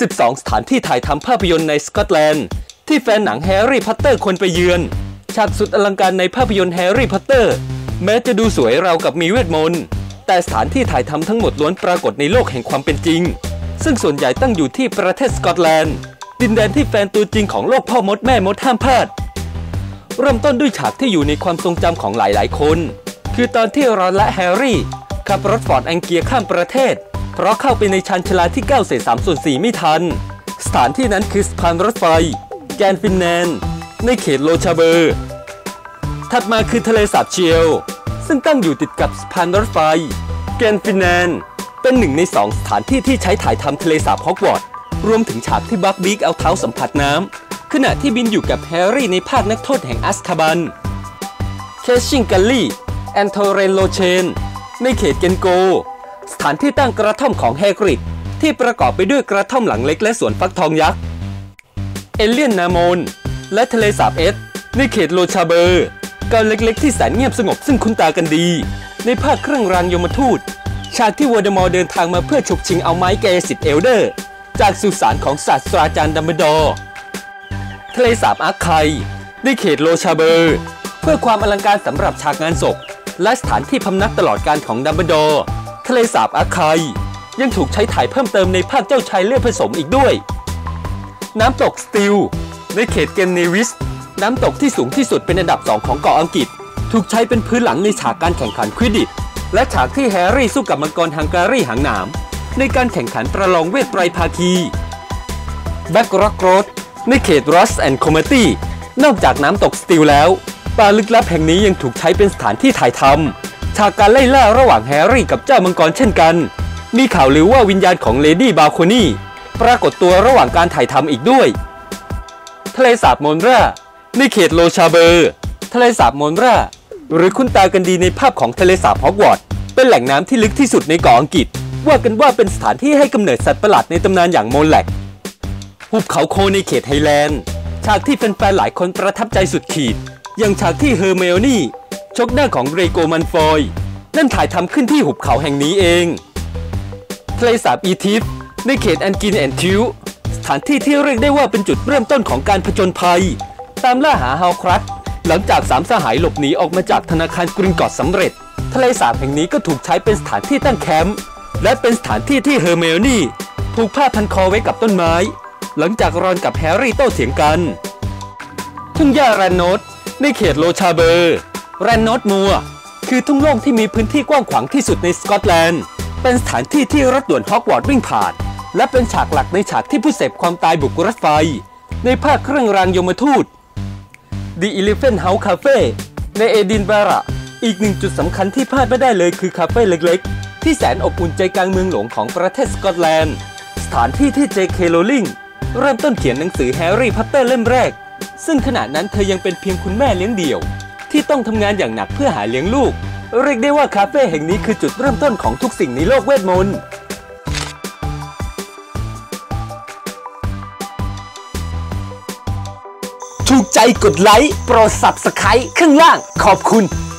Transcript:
12 สถานที่ถ่ายทำภาพยนตร์ในสกอตแลนด์ที่แฟนหนังแฮร์รี่พอตเตอร์ควรไปเยือนฉากสุดอลังการในภาพยนตร์แฮร์รี่พอตเตอร์แม้จะดูสวยราวกับมีเวทมนต์แต่สถานที่ถ่ายทำทั้งหมดล้วนปรากฏในโลกแห่งความเป็นจริงซึ่งส่วนใหญ่ตั้งอยู่ที่ประเทศสกอตแลนด์ดินแดนที่แฟนตัวจริงของโลกพ่อมดแม่มดห้ามพลาดเริ่มต้นด้วยฉากที่อยู่ในความทรงจำของหลายๆคนคือตอนที่รอนและแฮร์รี่ขับรถฟอร์ดแองเกียข้ามประเทศเพราะเข้าไปในชานชาลาที่9 เศษ 3 ส่วน 4ไม่ทันสถานที่นั้นคือสะพานรถไฟแกนฟินแลนด์ในเขตโลชาเบอร์ถัดมาคือทะเลสาบเชียวซึ่งตั้งอยู่ติดกับสะพานรถไฟแกนฟินแลนด์เป็น1 ใน 2 สถานที่ที่ใช้ถ่ายทำทะเลสาบฮอกวอตส์รวมถึงฉากที่บักบีกเอาเท้าสัมผัสน้ำขณะที่บินอยู่กับแฮร์รี่ในภาคนักโทษแห่งอัสคาบันเคชชิงกัลลี่แอนโทเรนโลเชนในเขตเกนโกสถานที่ตั้งกระท่อมของแฮกริดที่ประกอบไปด้วยกระท่อมหลังเล็กและสวนฟักทองยักษ์เอเลียนนาโมนและทะเลสาบเอสในเขตโลชาเบอร์เกาะเล็กๆที่แสนเงียบสงบซึ่งคุ้นตากันดีในภาคเครื่องรางยมทูตฉากที่วอร์ดมอร์เดินทางมาเพื่อฉกชิงเอาไม้แกสิทธิ์เอลเดอร์จากสุสานของศาสตราจารย์ดัมเบิลดอร์ทะเลสาบอาร์ไคในเขตโลชาเบอร์เพื่อความอลังการสำหรับฉากงานศพและสถานที่พำนักตลอดการของดัมเบิลดอร์ทะเลสาบอาร์ไคยังถูกใช้ถ่ายเพิ่มเติมในภาคเจ้าชายเลือดผสมอีกด้วยน้ำตกสติลในเขตเกนเนวิสน้ำตกที่สูงที่สุดเป็นอันดับ 2 ของเกาะอังกฤษถูกใช้เป็นพื้นหลังในฉากการแข่งขันควิดดิชและฉากที่แฮร์รี่สู้กับมังกรฮังการีหางหนามในการแข่งขันประลองเวทไตรภาคีแบ็กร็อกโรดในเขตรอสแอนด์คอมเมตี้นอกจากน้ำตกสติลแล้วป่าลึกลับแห่งนี้ยังถูกใช้เป็นสถานที่ถ่ายทำฉากการไล่ล่าระหว่างแฮร์รี่กับเจ้ามังกรเช่นกันมีข่าวลือว่าวิญญาณของเลดี้บาโคนี่ปรากฏตัวระหว่างการถ่ายทำอีกด้วยทะเลสาบโมนราในเขตโลชาเบอร์ทะเลสาบโมนราหรือคุ้นตากันดีในภาพของทะเลสาบฮอกวอตส์เป็นแหล่งน้ำที่ลึกที่สุดในเกาะอังกฤษว่ากันว่าเป็นสถานที่ให้กำเนิดสัตว์ประหลาดในตำนานอย่างโมนแลกหุบเขาโคในเขตไฮแลนด์ฉากที่แฟนๆหลายคนประทับใจสุดขีดอย่างฉากที่เฮอร์ไมโอนี่ชกหน้าของเดรโกมันฟอยนั่นถ่ายทำขึ้นที่หุบเขาแห่งนี้เองทะเลสาบอีทิฟในเขตแอนกินแอนทิวสถานที่ที่เรียกได้ว่าเป็นจุดเริ่มต้นของการผจญภัยตามล่าหาฮาวครัตหลังจาก3 สหายหลบหนีออกมาจากธนาคารกริงกอตสำเร็จทะเลสาบแห่งนี้ก็ถูกใช้เป็นสถานที่ตั้งแคมป์และเป็นสถานที่ที่เฮอร์ไมโอนี่ผูกผ้าพันคอไว้กับต้นไม้หลังจากรอนกับแฮร์รี่โต้เถียงกันทุ่งหญ้าแรนโนตในเขตโลชาเบอร์แรนโนตมัวคือทุ่งโล่งที่มีพื้นที่กว้างขวางที่สุดในสกอตแลนด์เป็นสถานที่ที่รถด่วนฮอกวอตส์วิ่งผ่านและเป็นฉากหลักในฉากที่ผู้เสพความตายบุกรถไฟในภาคเครื่องรางยมทูต The Elephant House Cafe ในเอดินบะระอีกหนึ่งจุดสำคัญที่พลาดไม่ได้เลยคือคาเฟ่เล็กๆที่แสนอบอุ่นใจกลางเมืองหลวงของประเทศสกอตแลนด์สถานที่ที่ J.K. Rowling เริ่มต้นเขียนหนังสือแฮร์รี่พอตเตอร์เล่มแรกซึ่งขณะนั้นเธอยังเป็นเพียงคุณแม่เลี้ยงเดี่ยวที่ต้องทำงานอย่างหนักเพื่อหาเลี้ยงลูกเรียกได้ว่าคาเฟ่แห่งนี้คือจุดเริ่มต้นของทุกสิ่งในโลกเวทมนต์ถูกใจกดไลค์โปรด Subscribe ข้างล่างขอบคุณ